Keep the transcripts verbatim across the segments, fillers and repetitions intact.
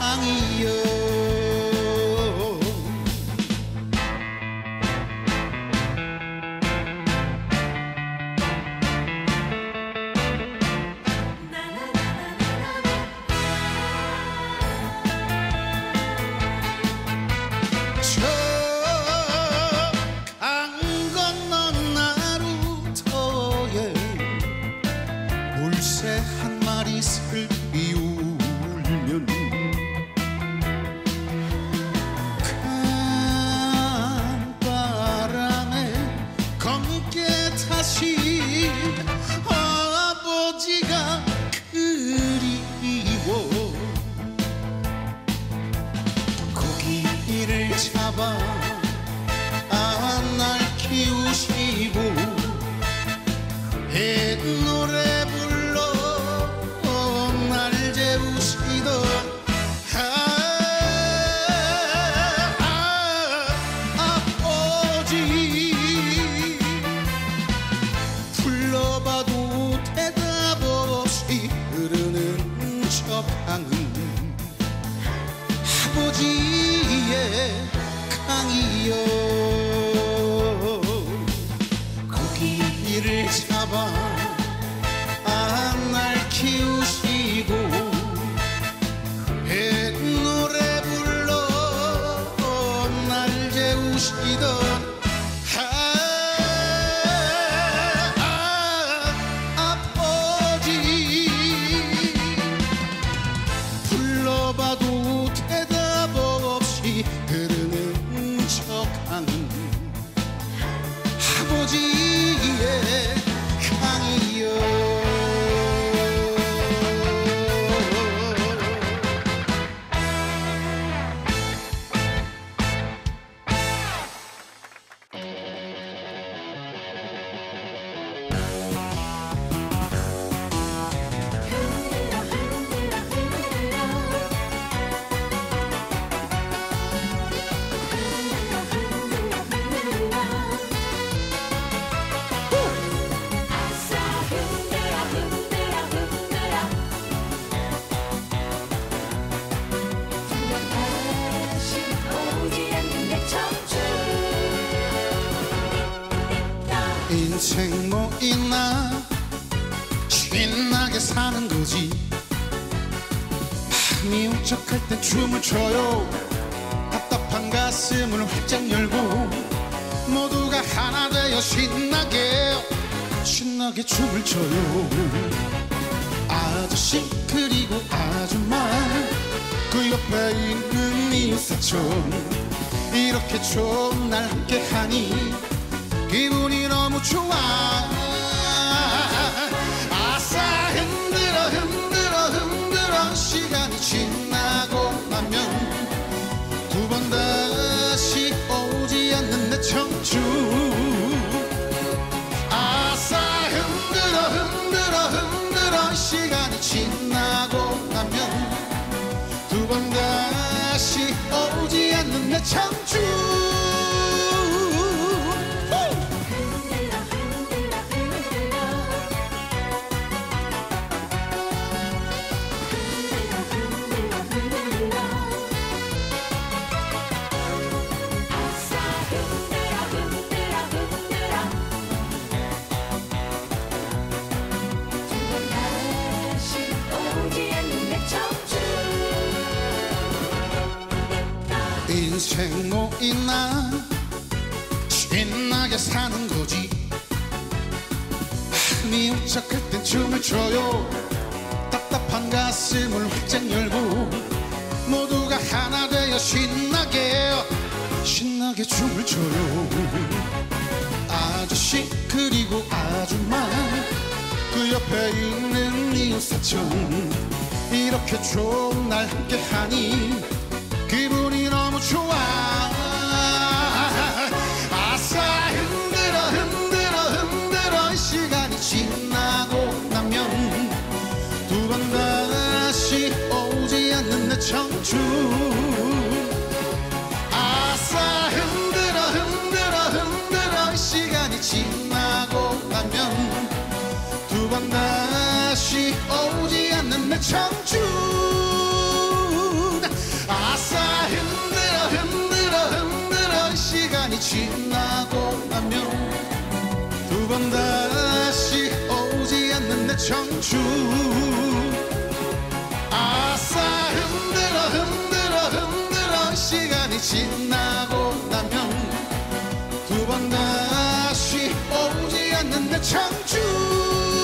강이여. 인생 뭐 있나 신나게 사는 거지. 밤이 울적할 땐 춤을 춰요. 답답한 가슴을 활짝 열고 모두가 하나 되어 신나게 신나게 춤을 춰요. 아저씨 그리고 아줌마 그 옆에 있는 이웃사촌 이렇게 좋은 날 함께하니 기분이 너무 좋아. 아싸 흔들어 흔들어 흔들어 시간이 지나고 나면 두 번 다시 오지 않는 내 청춘. 아싸 흔들어 흔들어 흔들어 시간이 지나고 나면 두 번 다시 오지 않는 내 청춘. 인생 뭐 있나 신나게 사는 거지. 밤이 울적할 땐 춤을 춰요. 답답한 가슴을 활짝 열고 모두가 하나 되어 신나게 신나게 춤을 춰요. 아저씨 그리고 아줌마 그 옆에 있는 이웃사촌 이렇게 좋은 날 함께하니 기분이 너무 좋아. 아싸 흔들어 흔들어 흔들어 시간이 지나고 나면 두 번 다시 오지 않는 내 청춘. 아싸 흔들어 흔들어 흔들어 시간이 지나고 나면 두 번 다시 오지 않는 내 청춘. 지나고 나면 두 번 다시 오지 않는 내 청춘. 아싸 흔들어 흔들어 흔들어 시간이 지나고 나면 두 번 다시 오지 않는 내 청춘.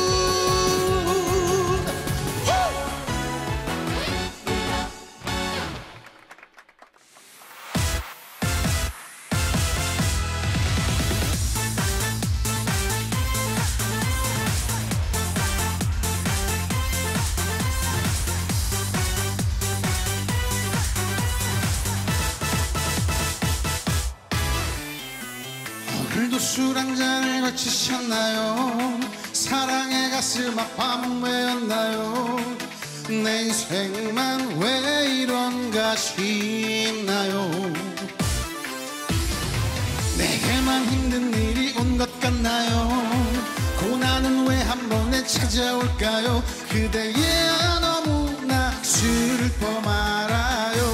오늘도 술 한잔을 거치셨나요? 사랑의 가슴 아파만 왜였나요? 내 인생만 왜 이런가 싶나요? 내게만 힘든 일이 온 것 같나요? 고난은 왜 한 번에 찾아올까요? 그대야 너무나 슬퍼 말아요.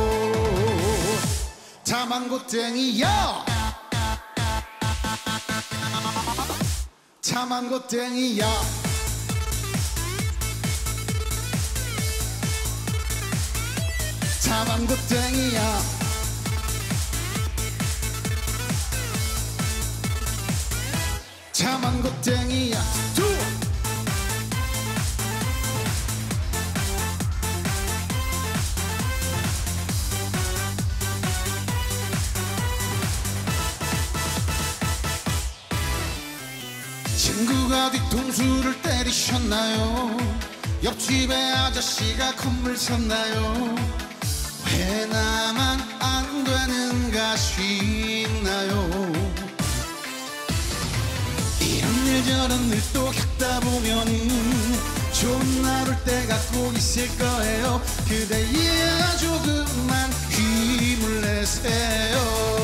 자만고땡이여 자만고땡이야. 자만고땡이야. 자만고땡이야. 두 친구가 뒤통수를 때리셨나요? 옆집에 아저씨가 건물 섰나요? 왜 나만 안 되는가 싶나요? 이런 일 저런 일 또 겪다 보면 좋은 날 올 때가 꼭 있을 거예요. 그대야 조금만 힘을 내세요.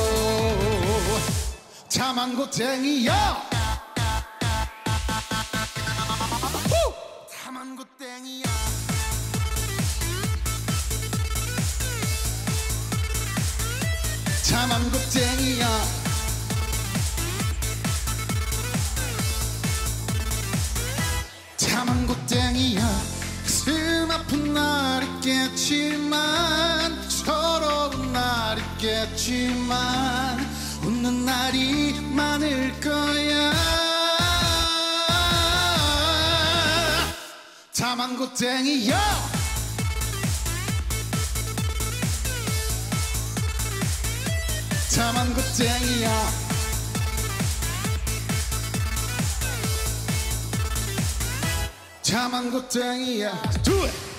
자만고땡이여. 자만고땡이야. 자만고땡이야. 자만고땡이야. 가슴 아픈 날 있겠지만 서러운 날 있겠지만 웃는 날이 많을 거야. 자만고땡이여. 자만고땡이야. 자만고땡이야. Do it.